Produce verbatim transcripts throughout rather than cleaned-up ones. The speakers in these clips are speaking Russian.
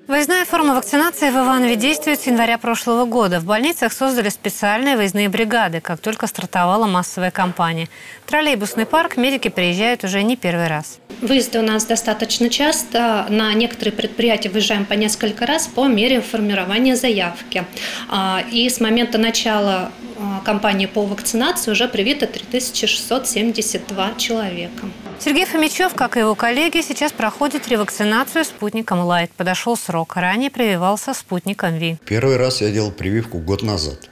Выездная форма вакцинации в Иванове действует с января прошлого года. В больницах создали специальные выездные бригады, как только стартовала массовая кампания. В троллейбусный парк медики приезжают уже не первый раз. Выезды у нас достаточно часто. На некоторые предприятия выезжаем по несколько раз по мере формирования заявки. И с момента начала кампании по вакцинации уже привито три тысячи шестьсот семьдесят два человека. Сергей Фомичев, как и его коллеги, сейчас проходит ревакцинацию спутником Лайт. Подошел срок. Ранее прививался спутником Ви. Первый раз я делал прививку год назад.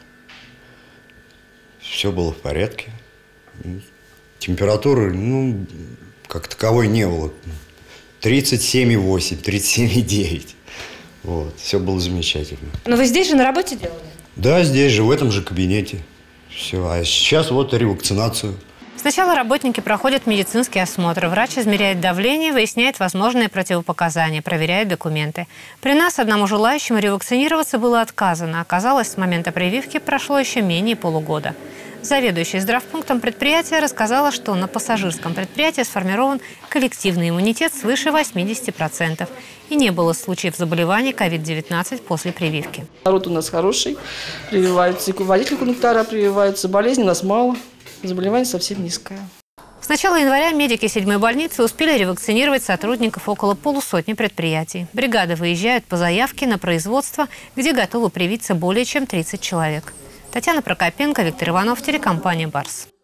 Все было в порядке. Температуры, ну, как таковой не было. тридцать семь и восемь, тридцать семь и девять. Вот, все было замечательно. Но вы здесь же на работе делали? Да, здесь же, в этом же кабинете. Все. А сейчас вот ревакцинацию. Сначала работники проходят медицинский осмотр. Врач измеряет давление, выясняет возможные противопоказания, проверяет документы. При нас одному желающему ревакцинироваться было отказано. Оказалось, с момента прививки прошло еще менее полугода. Заведующая здравпунктом предприятия рассказала, что на пассажирском предприятии сформирован коллективный иммунитет свыше восьмидесяти процентов. И не было случаев заболеваний ковид девятнадцать после прививки. Народ у нас хороший, прививаются, и водители кондуктора прививаются, болезней у нас мало. Заболевание совсем низкое. С начала января медики седьмой больницы успели ревакцинировать сотрудников около полусотни предприятий. Бригады выезжают по заявке на производство, где готовы привиться более чем тридцать человек. Татьяна Прокопенко, Виктор Иванов, телекомпания «Барс».